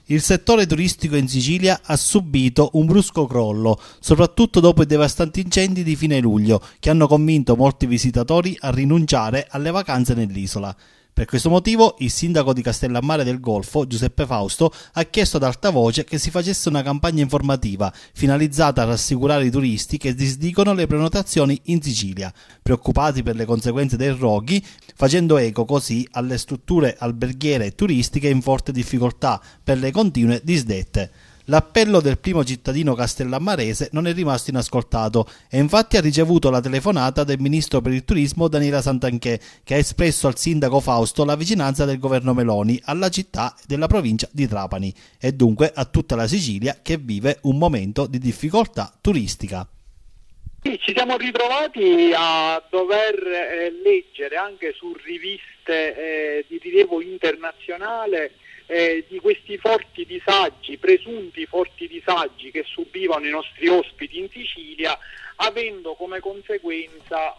Il settore turistico in Sicilia ha subito un brusco crollo, soprattutto dopo i devastanti incendi di fine luglio, che hanno convinto molti visitatori a rinunciare alle vacanze nell'isola. Per questo motivo, il sindaco di Castellammare del Golfo, Giuseppe Fausto, ha chiesto ad alta voce che si facesse una campagna informativa finalizzata a rassicurare i turisti che disdicono le prenotazioni in Sicilia, preoccupati per le conseguenze dei roghi, facendo eco così alle strutture alberghiere e turistiche in forte difficoltà per le continue disdette. L'appello del primo cittadino castellammarese non è rimasto inascoltato e infatti ha ricevuto la telefonata del ministro per il turismo Daniela Santanchè, che ha espresso al sindaco Fausto la vicinanza del governo Meloni alla città della provincia di Trapani e dunque a tutta la Sicilia che vive un momento di difficoltà turistica. Sì, ci siamo ritrovati a dover leggere anche su riviste di rilievo internazionale di questi forti disagi, presunti forti disagi che subivano i nostri ospiti in Sicilia, avendo come conseguenza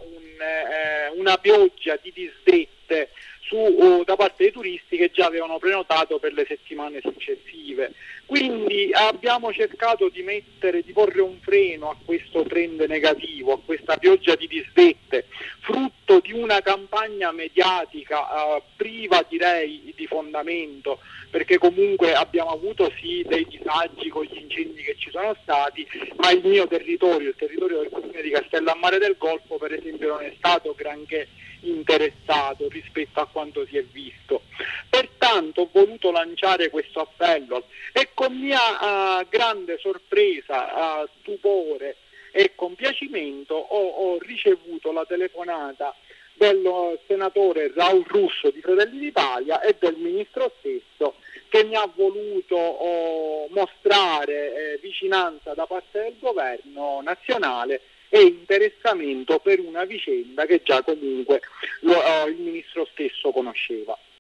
una pioggia di disdette da parte dei turisti che già avevano prenotato per le settimane successive. Quindi abbiamo cercato di porre un freno a questo trend negativo, a questa pioggia di disdette, frutto di una campagna mediatica priva, direi, di fondamento, perché comunque abbiamo avuto sì dei disagi con gli incendi che ci sono stati, ma il mio territorio, il territorio del comune di Castellammare del Golfo, per esempio, non è stato granché interessato rispetto a quanto si è visto. Pertanto ho voluto lanciare questo appello e con mia grande sorpresa, stupore e compiacimento ho ricevuto la telefonata del senatore Raul Russo di Fratelli d'Italia e del ministro stesso, che mi ha voluto mostrare vicinanza da parte del governo nazionale e interessamento per una vicenda che già comunque il ministro stesso conosceva.